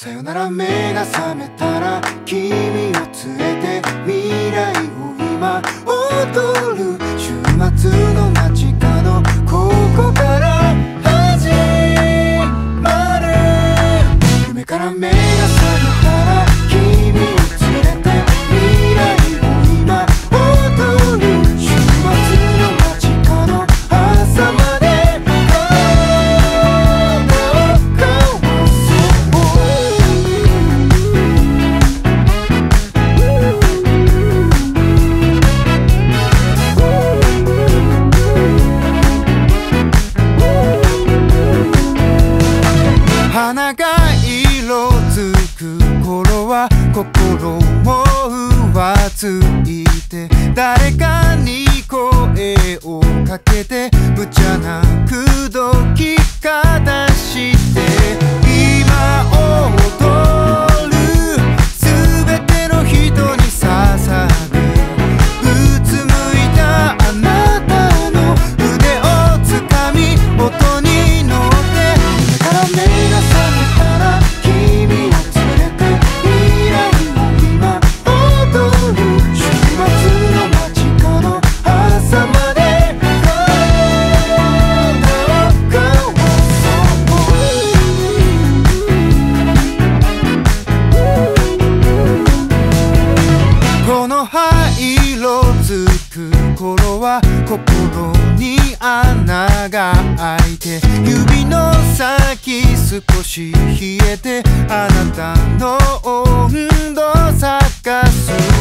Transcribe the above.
さよなら目が覚めたら君を連れて未来を今踊る週末の街角ここから始まる夢から目が覚めたら君を連れて未来を今踊る週末の街角朝まで花が色づく頃は心も浮ついて誰かに声をかけて無茶な口説き方して今踊る全ての人に捧ぐうつむいたあなたの腕をつかみ音に乗って夢から目が覚めたら君を連れて未来を今踊る週末の街角朝までこの灰色づく頃は心に穴が開いて指の先少し冷えてあなたの温度探す